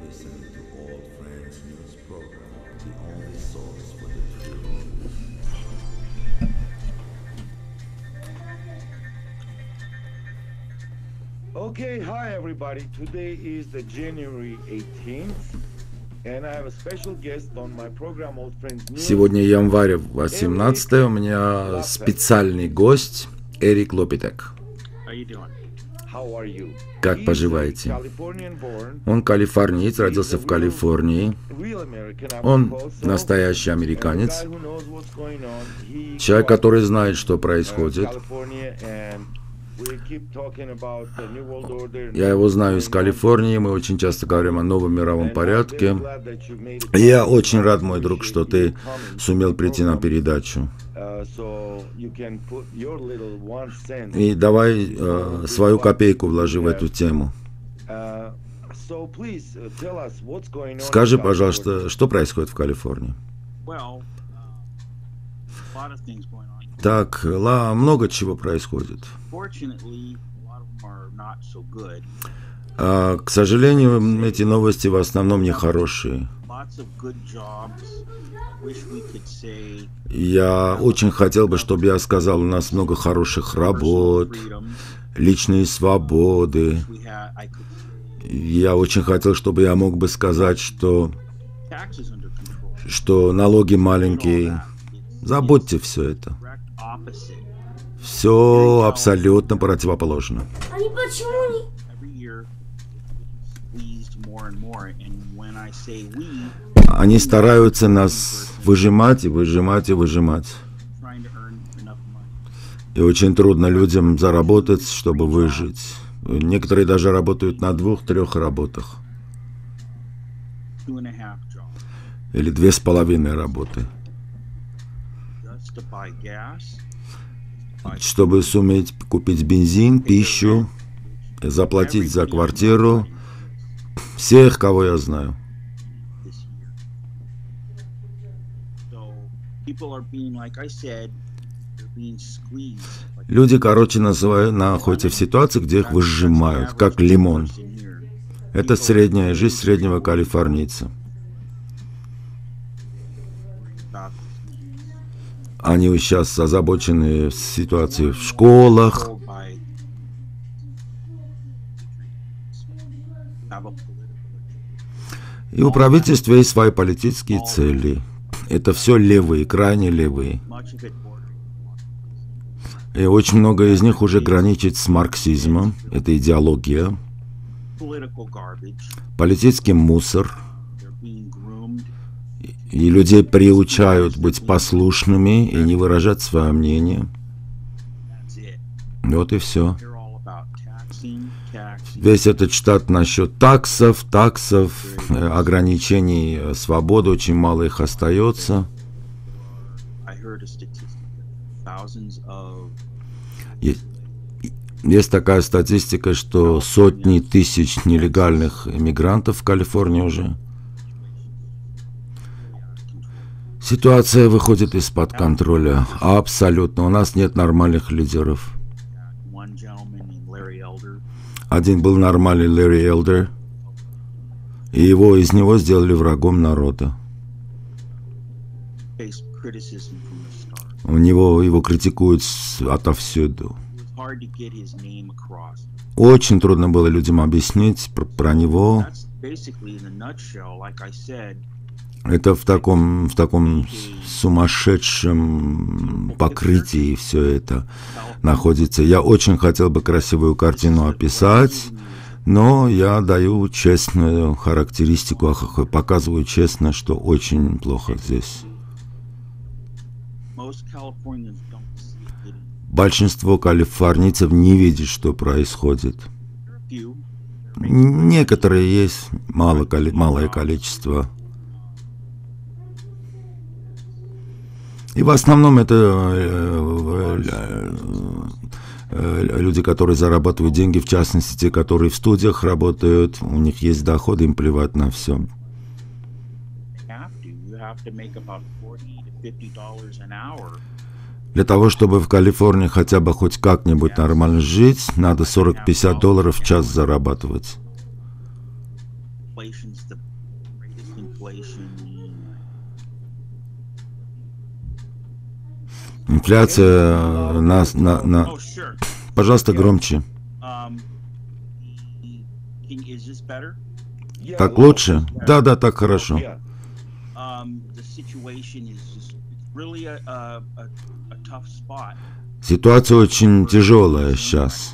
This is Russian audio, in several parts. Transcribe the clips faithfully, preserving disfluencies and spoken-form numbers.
listening to Old Friends News Program, the only source for the truth. Okay, hi everybody. Today is the January eighteenth, and I have a special guest on my program Old Friends News. Сегодня январь восемнадцатое, у меня специальный гость Эрик Лопитек. How are you? Как поживаете? Он калифорниец, родился в Калифорнии. Он настоящий американец. Человек, который знает, что происходит. Я его знаю из Калифорнии, мы очень часто говорим о новом мировом порядке. И я очень рад, мой друг, что ты сумел прийти на передачу. И давай э, свою копейку вложи в эту тему. Скажи, пожалуйста, что происходит в Калифорнии? Так, ла, много чего происходит. А, к сожалению, эти новости в основном нехорошие. Я очень хотел бы, чтобы я сказал, у нас много хороших работ, личные свободы. Я очень хотел, чтобы я мог бы сказать, что, что налоги маленькие. Забудьте все это. Все абсолютно противоположно. Они почему не... Они стараются нас выжимать и выжимать и выжимать. И очень трудно людям заработать, чтобы выжить. Некоторые даже работают на двух-трех работах. Или две с половиной работы. Чтобы суметь купить бензин, пищу, заплатить за квартиру. Всех, кого я знаю. Люди, короче, называют, находятся в ситуации, где их выжимают, как лимон. Это средняя жизнь среднего калифорнийца. Они сейчас озабочены ситуацией в школах. И у правительства есть свои политические цели. Это все левые, крайне левые. И очень много из них уже граничит с марксизмом. Это идеология. Политический мусор. И людей приучают быть послушными и не выражать свое мнение. Вот и все. Весь этот штат насчет таксов, таксов, ограничений свободы, очень мало их остается. Есть, есть такая статистика, что сотни тысяч нелегальных иммигрантов в Калифорнии уже. Ситуация выходит из-под контроля. Абсолютно. У нас нет нормальных лидеров. Один был нормальный Ларри Элдер, и его из него сделали врагом народа. У него его критикуют отовсюду. Очень трудно было людям объяснить про, про него. Это в таком, в таком сумасшедшем покрытии все это находится. Я очень хотел бы красивую картину описать, но я даю честную характеристику, показываю честно, что очень плохо здесь. Большинство калифорнийцев не видит, что происходит. Некоторые есть, мало, малое количество. И в основном это люди, которые зарабатывают деньги, в частности, те, которые в студиях работают, у них есть доходы, им плевать на все. Для того, чтобы в Калифорнии хотя бы хоть как-нибудь нормально жить, надо сорок-пятьдесят долларов в час зарабатывать. Инфляция на, на, на... Пожалуйста, громче. Так лучше? Да, да, так хорошо. Ситуация очень тяжелая сейчас.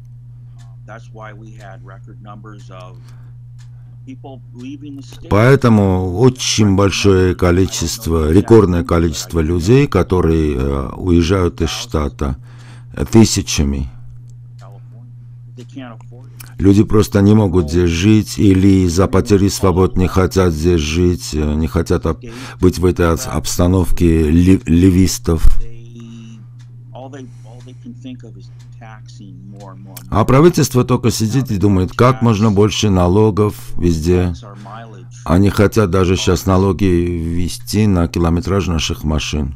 Поэтому очень большое количество, рекордное количество людей, которые э, уезжают из штата тысячами. Люди просто не могут здесь жить, или из-за потери свобод не хотят здесь жить, не хотят быть в этой обстановке левистов. А правительство только сидит и думает, как можно больше налогов везде. Они хотят даже сейчас налоги ввести на километраж наших машин.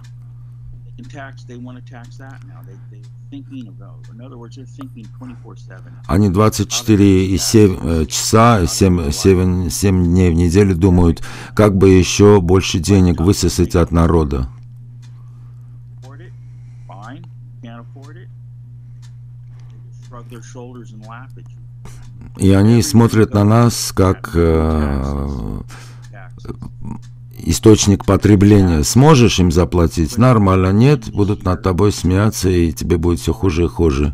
Они двадцать четыре часа, семь, семь, семь дней в неделю думают, как бы еще больше денег высосать от народа. И они смотрят на нас как э, источник потребления. Сможешь им заплатить? Нормально. Нет, будут над тобой смеяться, и тебе будет все хуже и хуже.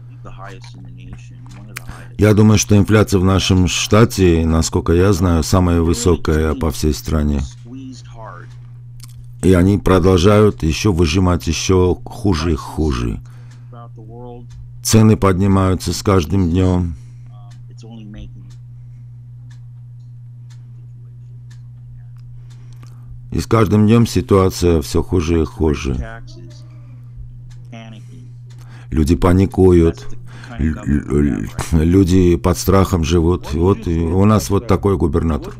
Я думаю, что инфляция в нашем штате, насколько я знаю, самая высокая по всей стране. И они продолжают еще выжимать еще хуже и хуже. Цены поднимаются с каждым днем. И с каждым днем ситуация все хуже и хуже. Люди паникуют, люди под страхом живут. Вот у нас вот такой губернатор.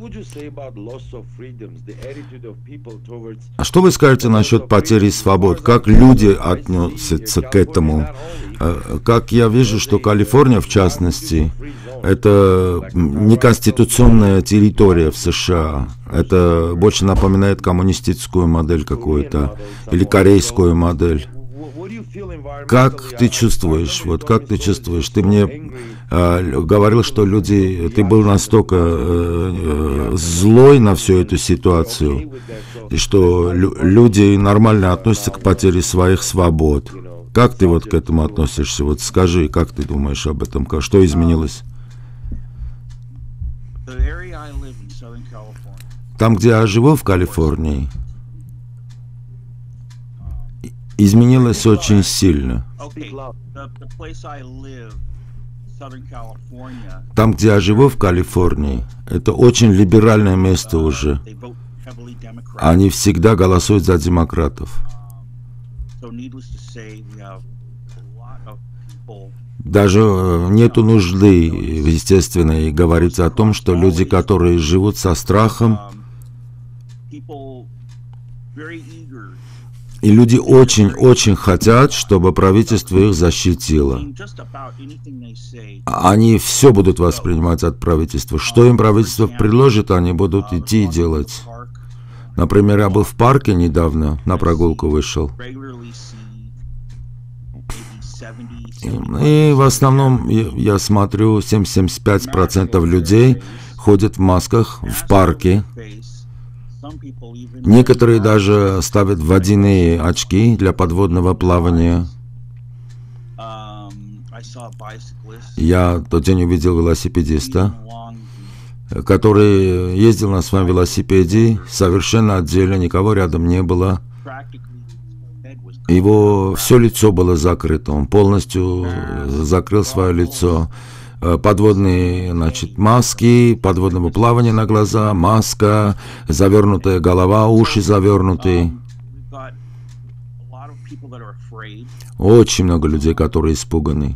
А что вы скажете насчет потери свобод? Как люди относятся к этому? Как я вижу, что Калифорния, в частности, это неконституционная территория в США. Это больше напоминает коммунистическую модель какую-то или корейскую модель. Как ты чувствуешь? Вот как ты чувствуешь? Ты мне э, говорил, что люди, ты был настолько э, э, злой на всю эту ситуацию, и что лю люди нормально относятся к потере своих свобод. Как ты вот к этому относишься? Вот скажи, как ты думаешь об этом? Что изменилось? Там, где я живу, в Калифорнии, изменилось очень сильно. Там, где я живу, в Калифорнии, это очень либеральное место уже. Они всегда голосуют за демократов. Даже нету нужды, естественно, и говорить о том, что люди, которые живут со страхом, и люди очень-очень хотят, чтобы правительство их защитило. Они все будут воспринимать от правительства. Что им правительство предложит, они будут идти и делать. Например, я был в парке недавно, на прогулку вышел. И в основном я смотрю, семьдесят пять процентов людей ходят в масках в парке. Некоторые даже ставят водяные очки для подводного плавания. Я тот день увидел велосипедиста, который ездил на своем велосипеде совершенно отдельно, никого рядом не было. Его все лицо было закрыто, он полностью закрыл свое лицо. Подводные, значит, маски, подводного плавания на глаза, маска, завернутая голова, уши завернутые. Очень много людей, которые испуганы.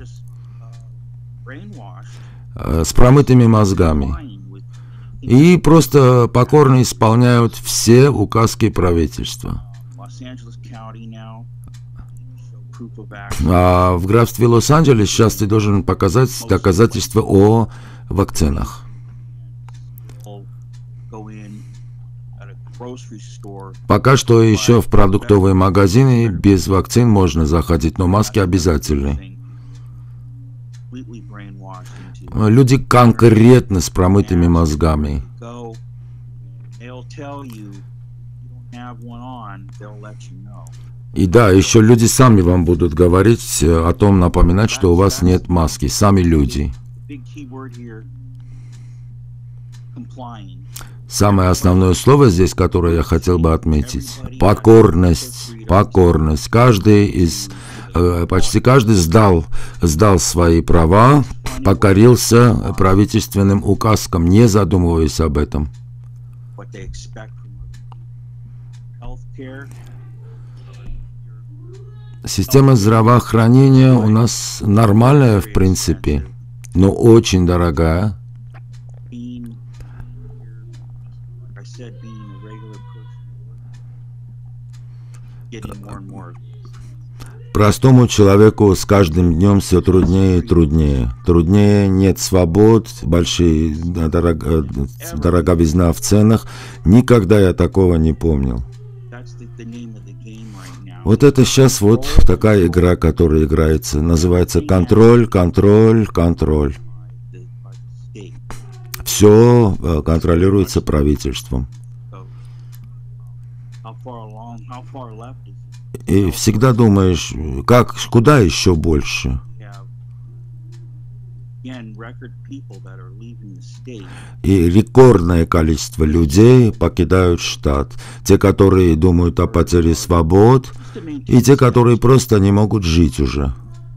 С промытыми мозгами. И просто покорно исполняют все указки правительства. А в графстве Лос-Анджелес сейчас ты должен показать доказательства о вакцинах. Пока что еще в продуктовые магазины без вакцин можно заходить, но маски обязательны. Люди конкретно с промытыми мозгами. И да, еще люди сами вам будут говорить о том, напоминать, что у вас нет маски. Сами люди. Самое основное слово здесь, которое я хотел бы отметить, покорность, покорность. Каждый из, почти каждый сдал, сдал свои права, покорился правительственным указкам, не задумываясь об этом. Система здравоохранения у нас нормальная, в принципе, но очень дорогая. Простому человеку с каждым днем все труднее и труднее. Труднее, нет свобод, большие дорого, дороговизна в ценах. Никогда я такого не помнил. Вот это сейчас вот такая игра, которая играется. Называется контроль, контроль, контроль. Все контролируется правительством. И всегда думаешь, как, куда еще больше? И рекордное количество людей покидают штат. Те, которые думают о потере свобод, и те, которые просто не могут жить уже.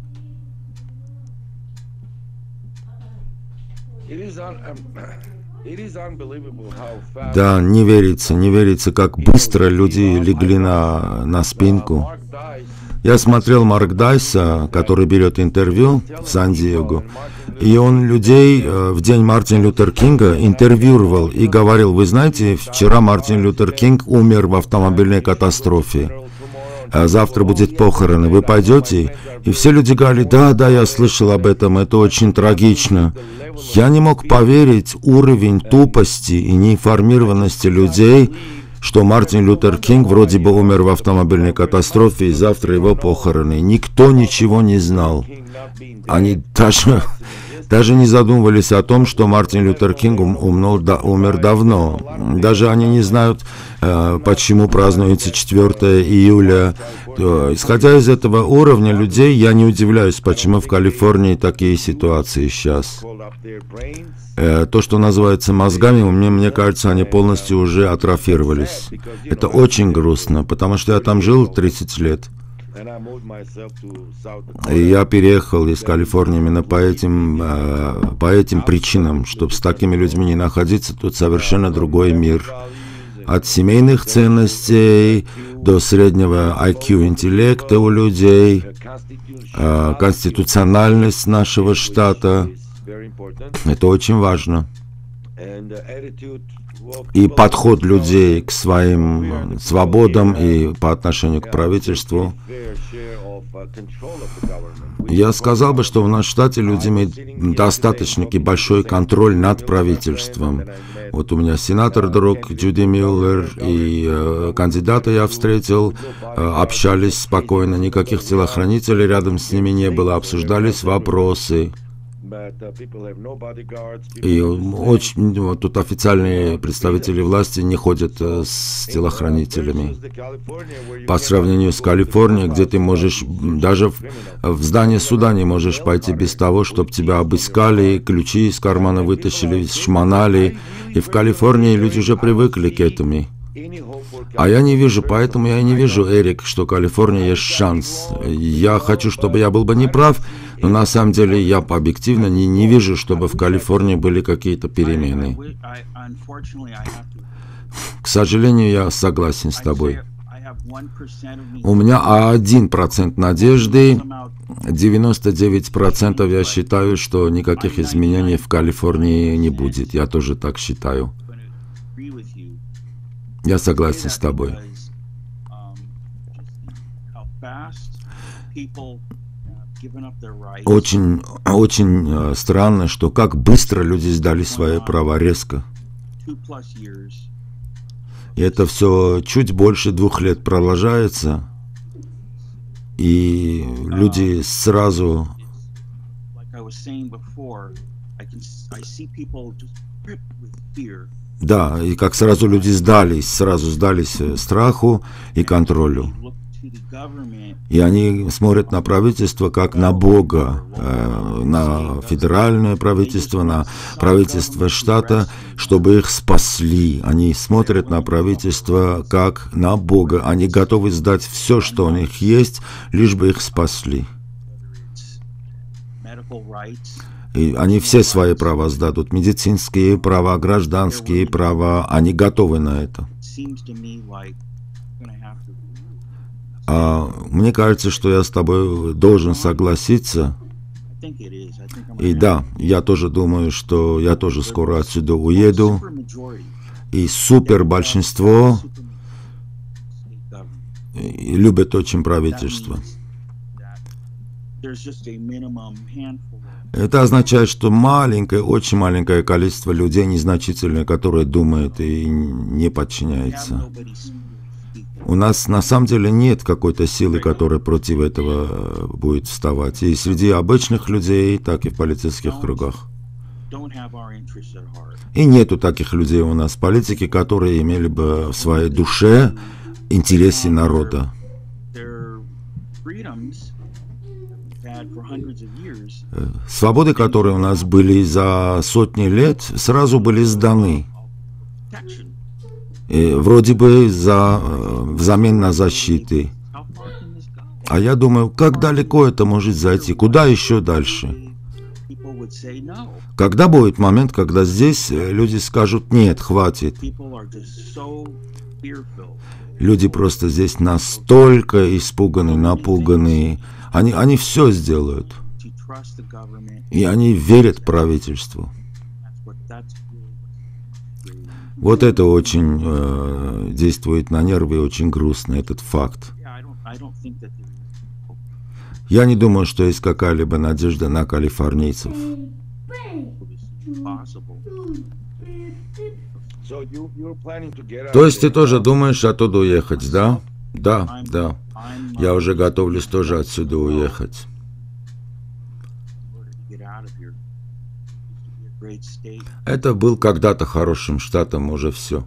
Да, не верится, не верится, как быстро люди легли на, на спинку. Я смотрел Марк Дайса, который берет интервью в Сан-Диего, и он людей в день Мартина Лютера Кинга интервьюировал и говорил: вы знаете, вчера Мартин Лютер Кинг умер в автомобильной катастрофе, а завтра будет похороны, вы пойдете? И все люди говорили: да, да, я слышал об этом, это очень трагично. Я не мог поверить уровень тупости и неинформированности людей, что Мартин Лютер Кинг вроде бы умер в автомобильной катастрофе, и завтра его похороны. Никто ничего не знал. Они даже, даже не задумывались о том, что Мартин Лютер Кинг умер давно. Даже они не знают, почему празднуется четвёртого июля. Исходя из этого уровня людей, я не удивляюсь, почему в Калифорнии такие ситуации сейчас. То, что называется мозгами, мне, мне кажется, они полностью уже атрофировались. Это очень грустно, потому что я там жил тридцать лет. И я переехал из Калифорнии именно по этим, по этим причинам, чтобы с такими людьми не находиться. Тут совершенно другой мир. От семейных ценностей до среднего ай кью интеллекта у людей, конституциональность нашего штата. Это очень важно. И подход людей к своим свободам и по отношению к правительству. Я сказал бы, что в нашем штате люди имеют достаточно большой контроль над правительством. Вот у меня сенатор друг Джуди Мюллер, и э, кандидата я встретил, э, общались спокойно, никаких телохранителей рядом с ними не было, обсуждались вопросы. И очень, вот тут официальные представители власти не ходят э, с телохранителями. По сравнению с Калифорнией, где ты можешь, даже в, в здание суда не можешь пойти без того, чтобы тебя обыскали, ключи из кармана вытащили, шмонали. И в Калифорнии люди уже привыкли к этому. А я не вижу, поэтому я и не вижу, Эрик, что в Калифорнии есть шанс. Я хочу, чтобы я был бы неправ, но на самом деле я объективно не, не вижу, чтобы в Калифорнии были какие-то перемены. К сожалению, я согласен с тобой. У меня один процент надежды, девяносто девять процентов я считаю, что никаких изменений в Калифорнии не будет. Я тоже так считаю. Я согласен с тобой. Очень, очень э, странно, что как быстро люди сдали свои права, резко. И это все чуть больше двух лет продолжается. И люди сразу... Да, и как сразу люди сдались, сразу сдались страху и контролю. И они смотрят на правительство как на Бога, э, на федеральное правительство, на правительство штата, чтобы их спасли. Они смотрят на правительство как на Бога. Они готовы сдать все, что у них есть, лишь бы их спасли. И они все свои права сдадут. Медицинские права, гражданские права. Они готовы на это. А мне кажется, что я с тобой должен согласиться. И да, я тоже думаю, что я тоже скоро отсюда уеду. И супер большинство любят очень правительство. Это означает, что маленькое, очень маленькое количество людей, незначительное, которое думает и не подчиняется. У нас на самом деле нет какой-то силы, которая против этого будет вставать. И среди обычных людей, так и в политических кругах. И нету таких людей у нас в политике, которые имели бы в своей душе интересы народа. Свободы, которые у нас были за сотни лет, сразу были сданы. И вроде бы за, взамен на защиты. А я думаю, как далеко это может зайти? Куда еще дальше? Когда будет момент, когда здесь люди скажут, нет, хватит. Люди просто здесь настолько испуганы, напуганы. Они, они все сделают. И они верят правительству. Вот это очень э, действует на нервы, очень грустно, этот факт. Я не думаю, что есть какая-либо надежда на калифорнийцев. То есть ты тоже думаешь оттуда уехать, да? Да, да. Я уже готовлюсь тоже отсюда уехать. Это был когда-то хорошим штатом, уже все.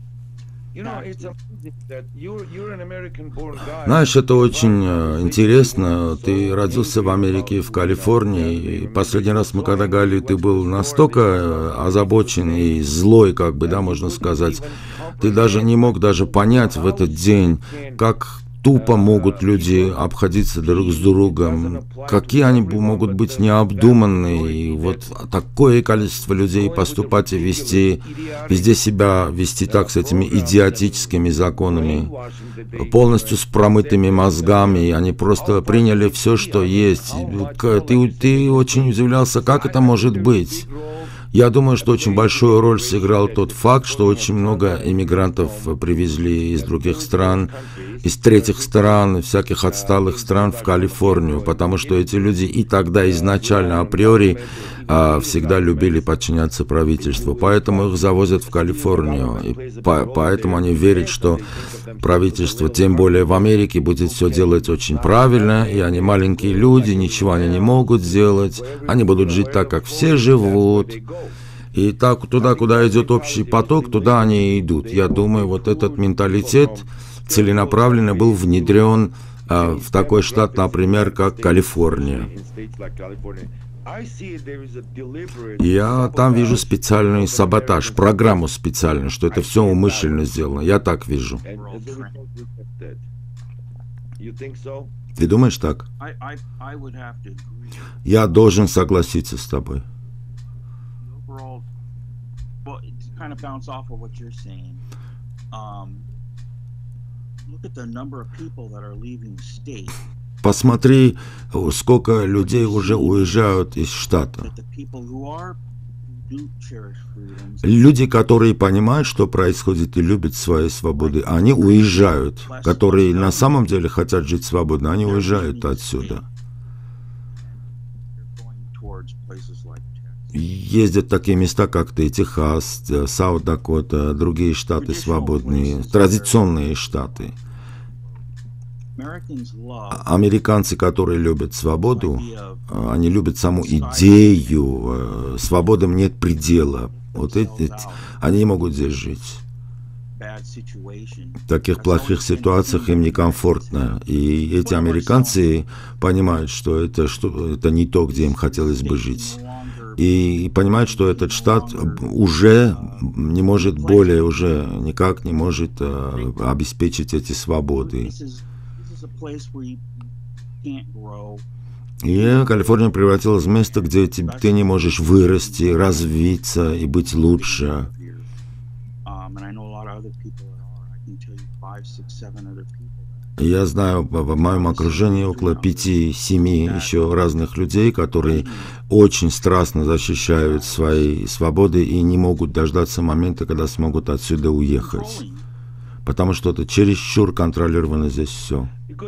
Знаешь, это очень интересно. Ты родился в Америке, в Калифорнии. И последний раз мы когда говорили, ты был настолько озабочен и злой, как бы, да, можно сказать. Ты даже не мог даже понять в этот день, как тупо могут люди обходиться друг с другом, какие они могут быть необдуманные, и вот такое количество людей поступать и вести, везде себя вести так с этими идиотическими законами, полностью с промытыми мозгами, и они просто приняли все, что есть. Ты, ты очень удивлялся, как это может быть. Я думаю, что очень большую роль сыграл тот факт, что очень много иммигрантов привезли из других стран, из третьих стран, всяких отсталых стран в Калифорнию, потому что эти люди и тогда изначально априори а, всегда любили подчиняться правительству, поэтому их завозят в Калифорнию, и по, поэтому они верят, что правительство, тем более в Америке, будет все делать очень правильно, и они маленькие люди, ничего они не могут сделать, они будут жить так, как все живут. И так туда, куда идет общий поток, туда они и идут. Я думаю, вот этот менталитет целенаправленно был внедрен а, в такой штат, например, как Калифорния. Я там вижу специальный саботаж, программу специальную, что это все умышленно сделано. Я так вижу. Ты думаешь так? Я должен согласиться с тобой. Посмотри, сколько людей уже уезжают из штата. Люди, которые понимают, что происходит, и любят свои свободы, они уезжают. Которые на самом деле хотят жить свободно, они уезжают отсюда. ездят в такие места, как ты, Техас, Саут-Дакота, другие штаты свободные, традиционные штаты. Американцы, которые любят свободу, они любят саму идею, свободам нет предела. Вот эти, они не могут здесь жить. В таких плохих ситуациях им некомфортно. И эти американцы понимают, что это, что это не то, где им хотелось бы жить. И понимают, что этот штат уже не может более, уже никак не может а, обеспечить эти свободы. И Калифорния превратилась в место, где ты, ты не можешь вырасти, развиться и быть лучше. Я знаю в моем окружении около пяти-семи еще разных людей, которые очень страстно защищают свои свободы и не могут дождаться момента, когда смогут отсюда уехать. Потому что это чересчур контролировано здесь все.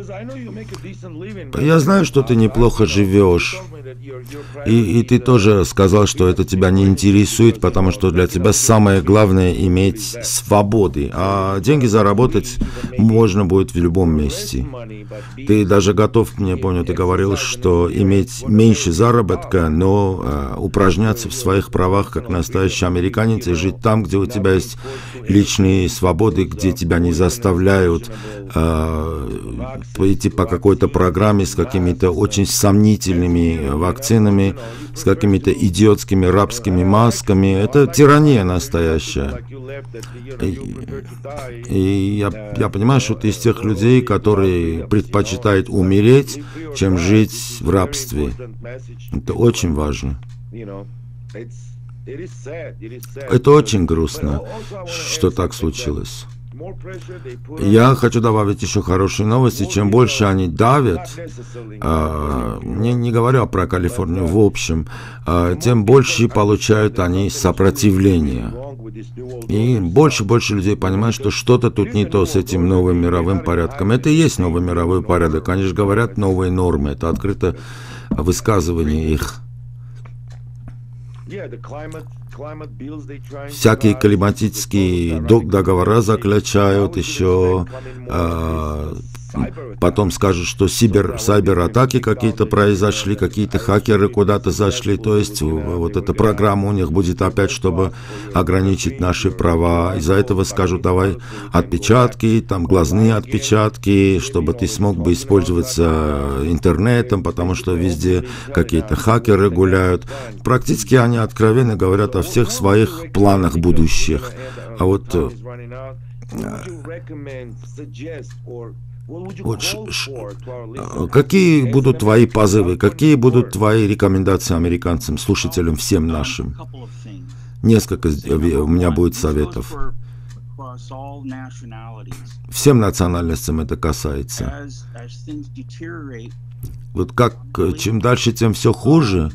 Я знаю, что ты неплохо живешь, и, и ты тоже сказал, что это тебя не интересует, потому что для тебя самое главное иметь свободы, а деньги заработать можно будет в любом месте. Ты даже готов, мне помню, ты говорил, что иметь меньше заработка, но э, упражняться в своих правах как настоящий американец и жить там, где у тебя есть личные свободы, где тебя не заставляют э, идти по какой-то программе с какими-то очень сомнительными вакцинами, с какими-то идиотскими рабскими масками. Это тирания настоящая. И, и я, я понимаю, что ты из тех людей, которые предпочитают умереть, чем жить в рабстве. Это очень важно. Это очень грустно, что так случилось. Я хочу добавить еще хорошие новости. Чем больше они давят, э, не, не говоря про Калифорнию в общем, э, тем больше получают они сопротивления. И больше и больше людей понимают, что что-то тут не то с этим новым мировым порядком. Это и есть новый мировой порядок. Они же говорят новые нормы. Это открыто высказывание их. Всякие климатические договора заключают еще, э, потом скажут, что сибер, сайбер-атаки какие-то произошли, какие-то хакеры куда-то зашли, то есть вот эта программа у них будет опять, чтобы ограничить наши права. Из-за этого скажут, давай отпечатки, там глазные отпечатки, чтобы ты смог бы использоваться интернетом, потому что везде какие-то хакеры гуляют. Практически они откровенно говорят о всех своих планах будущих. А вот... Вот, ш, ш, какие будут твои позывы, какие будут твои рекомендации американцам, слушателям, всем нашим? Несколько у меня будет советов. Всем национальностям это касается. Вот как, чем дальше, тем все хуже.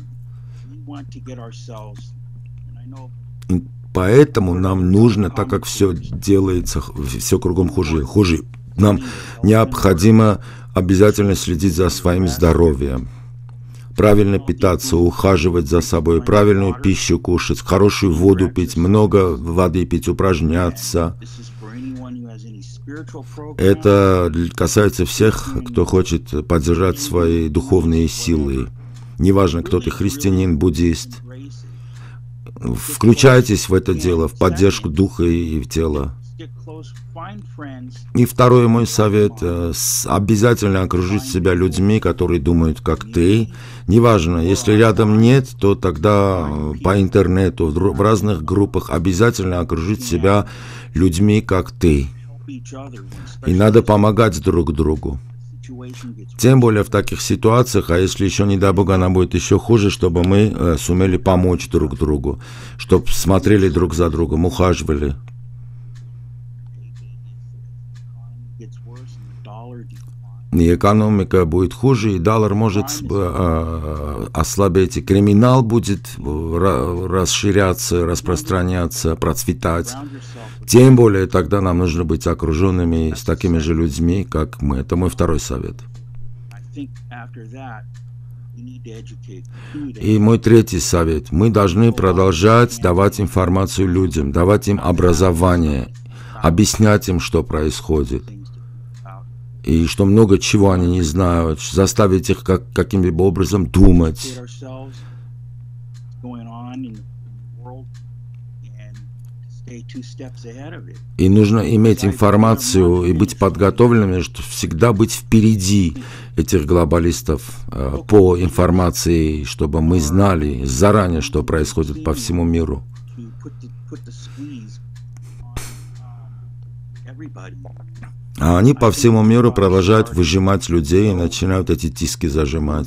Поэтому нам нужно, так как все делается, все кругом хуже, хуже. Нам необходимо обязательно следить за своим здоровьем, правильно питаться, ухаживать за собой, правильную пищу кушать, хорошую воду пить, много воды пить, упражняться. Это касается всех, кто хочет поддержать свои духовные силы. Неважно, кто ты, христианин, буддист. Включайтесь в это дело, в поддержку духа и тела. И второй мой совет – обязательно окружить себя людьми, которые думают, как ты. Неважно, если рядом нет, то тогда по интернету, в разных группах обязательно окружить себя людьми, как ты. И надо помогать друг другу. Тем более в таких ситуациях, а если еще, не дай Бог, она будет еще хуже, чтобы мы э, сумели помочь друг другу, чтобы смотрели друг за другом, ухаживали. И экономика будет хуже, и доллар может э, ослабеть, и криминал будет расширяться, распространяться, процветать. Тем более тогда нам нужно быть окруженными с такими же людьми, как мы. Это мой второй совет. И мой третий совет. Мы должны продолжать давать информацию людям, давать им образование, объяснять им, что происходит. И что много чего они не знают, заставить их как, каким-либо образом думать. И нужно иметь информацию и быть подготовленными, что всегда быть впереди этих глобалистов э, по информации, чтобы мы знали заранее, что происходит по всему миру. А они по всему миру продолжают выжимать людей и начинают эти тиски зажимать.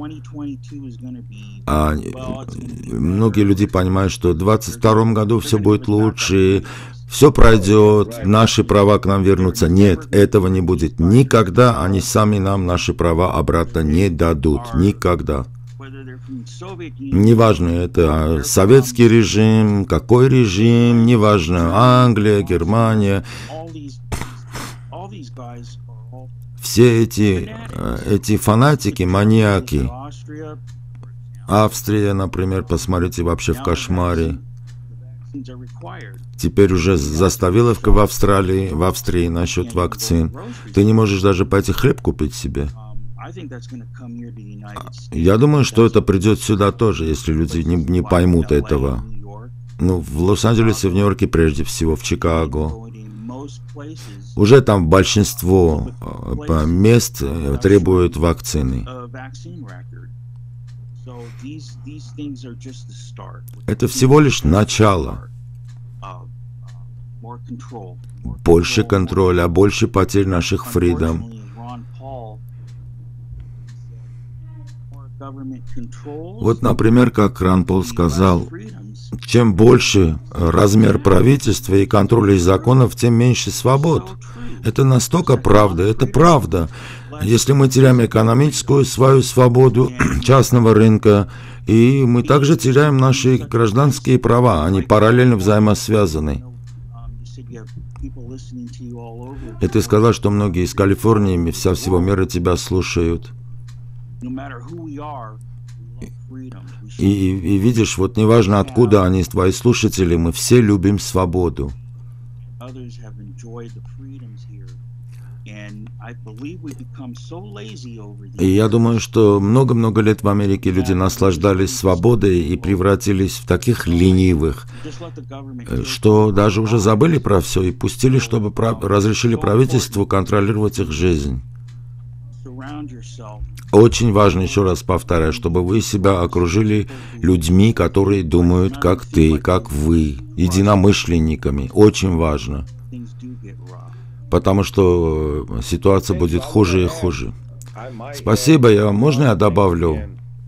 А многие люди понимают, что в двадцать втором году все будет лучше, все пройдет, наши права к нам вернутся. Нет, этого не будет. Никогда они сами нам наши права обратно не дадут. Никогда. Неважно, это советский режим, какой режим, неважно, Англия, Германия. Все эти, эти фанатики, маньяки, Австрия, например, посмотрите, вообще в кошмаре. Теперь уже заставиловка в Австралии, в Австрии насчет вакцин. Ты не можешь даже пойти хлеб купить себе. Я думаю, что это придет сюда тоже, если люди не, не поймут этого. Ну, в Лос-Анджелесе, в Нью-Йорке прежде всего, в Чикаго. Уже там большинство мест требуют вакцины. Это всего лишь начало. Больше контроля, больше потерь наших фридом. Вот, например, как Ран Пол сказал, чем больше размер правительства и контроля законов, тем меньше свобод. Это настолько правда, это правда. Если мы теряем экономическую свою свободу частного рынка, и мы также теряем наши гражданские права, они параллельно взаимосвязаны. И ты сказал, что многие из Калифорнии, вся всего мира тебя слушают. И, и, и видишь, вот неважно откуда они, твои слушатели, мы все любим свободу. И я думаю, что много-много лет в Америке люди наслаждались свободой и превратились в таких ленивых, что даже уже забыли про все и пустили, чтобы прав... разрешили правительству контролировать их жизнь. Очень важно, еще раз повторяю, чтобы вы себя окружили людьми, которые думают, как ты, как вы, единомышленниками. Очень важно. Потому что ситуация будет хуже и хуже. Спасибо, я, можно я добавлю?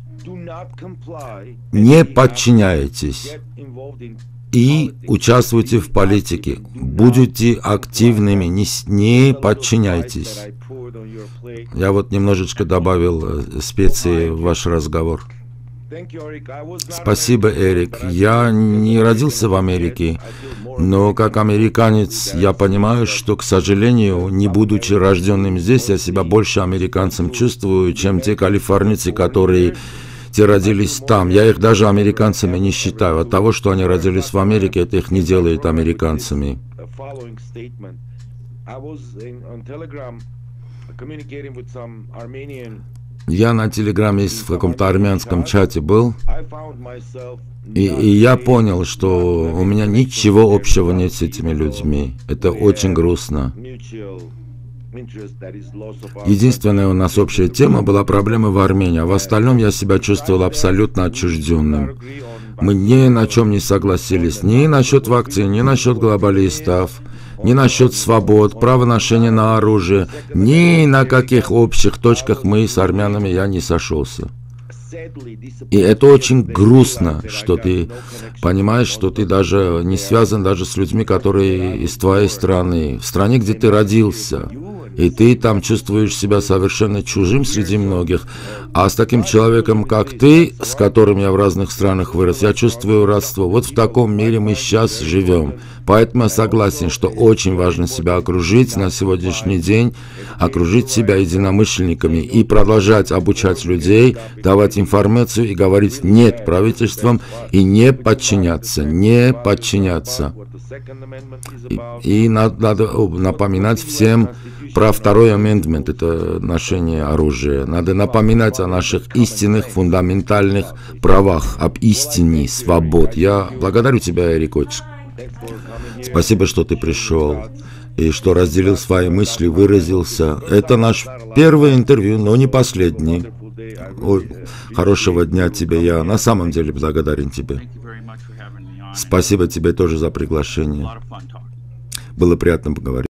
Не подчиняйтесь и участвуйте в политике. Будьте активными, не, не подчиняйтесь. Я вот немножечко добавил специи в ваш разговор. Спасибо, Эрик. Я не родился в Америке, но как американец я понимаю, что, к сожалению, не будучи рожденным здесь, я себя больше американцем чувствую, чем те калифорнийцы, которые те родились там. Я их даже американцами не считаю. От того, что они родились в Америке, это их не делает американцами. Я на Телеграме в каком-то армянском чате был, и, и я понял, что у меня ничего общего нет с этими людьми. Это очень грустно. Единственная у нас общая тема была проблема в Армении, а в остальном я себя чувствовал абсолютно отчужденным. Мы ни на чем не согласились, ни насчет вакцин, ни насчет глобалистов, ни насчет свобод, права ношения на оружие, ни на каких общих точках мы с армянами я не сошелся. И это очень грустно, что ты понимаешь, что ты даже не связан даже с людьми, которые из твоей страны, в стране, где ты родился. и ты там чувствуешь себя совершенно чужим среди многих. А с таким человеком, как ты, с которым я в разных странах вырос, я чувствую родство. Вот в таком мире мы сейчас живем. Поэтому я согласен, что очень важно себя окружить на сегодняшний день, окружить себя единомышленниками и продолжать обучать людей, давать информацию и говорить «нет» правительствам и не подчиняться, не подчиняться. И, и надо, надо напоминать всем про второй амендмент, это ношение оружия. Надо напоминать о наших истинных, фундаментальных правах, об истине, свобод. Я благодарю тебя, Эрикоч. Спасибо, что ты пришел и что разделил свои мысли, выразился. Это наш первое интервью, но не последний. Ой, хорошего дня тебе, я на самом деле благодарен тебе. Спасибо тебе тоже за приглашение. Было приятно поговорить.